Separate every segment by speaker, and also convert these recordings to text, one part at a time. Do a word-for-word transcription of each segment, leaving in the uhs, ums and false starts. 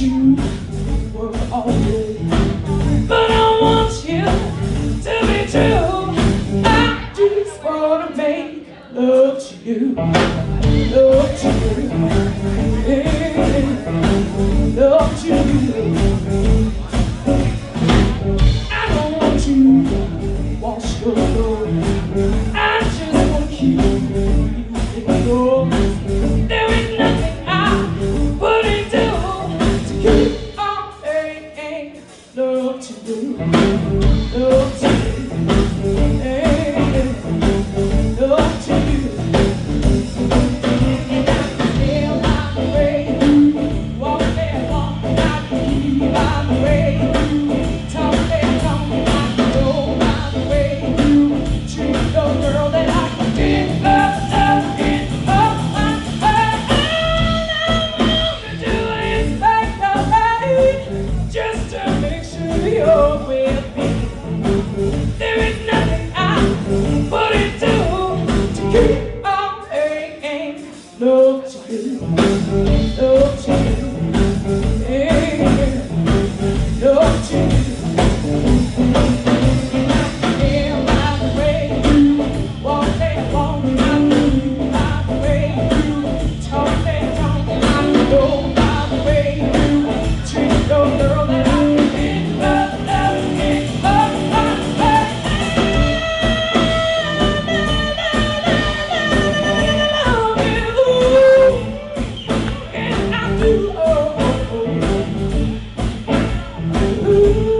Speaker 1: you work all day, but I want you to be true. I just wanna make love to you, love to you, yeah, love to you. I don't want you to wash your clothes. I just want to keep you in your. There is nothing I wouldn't do to keep on saying love to you, love to you, hey, love to you. And I can feel by the way you walk there, walk, I can hear by the way you talk there, talk, I can go by the way you treat the girl that I did love, love, and love. Just to make sure you're with me. There is nothing I wouldn't do to keep on saying love to you, love to you, yeah, love to you. And I can feel by the way you walk there, walk, I can feel by the way you talk there, talk, I can go by the way you treat your girl that I can love, love, and love, love, love, love you, and I do, oh, oh, oh.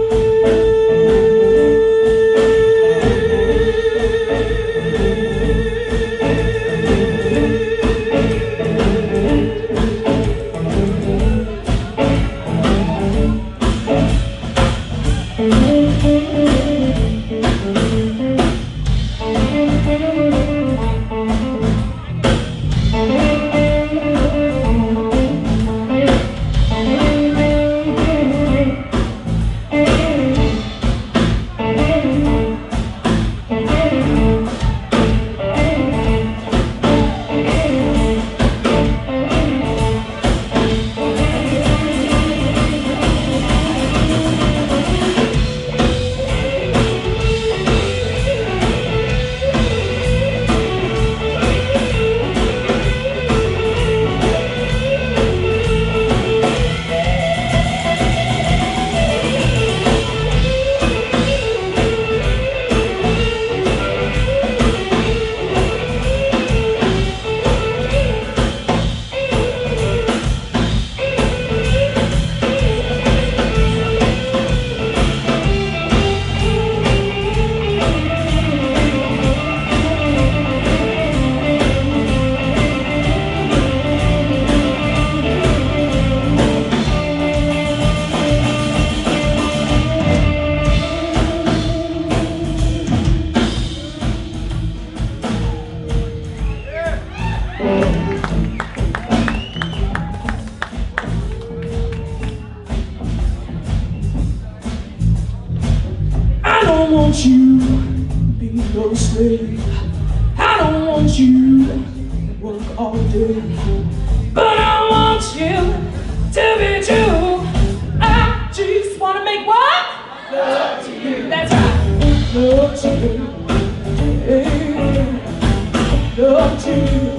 Speaker 1: I don't want you to be no slave. I don't want you to work all day, but I want you to be true. I just want to make what? Love to you. That's right. Love to you. Hey, love to you.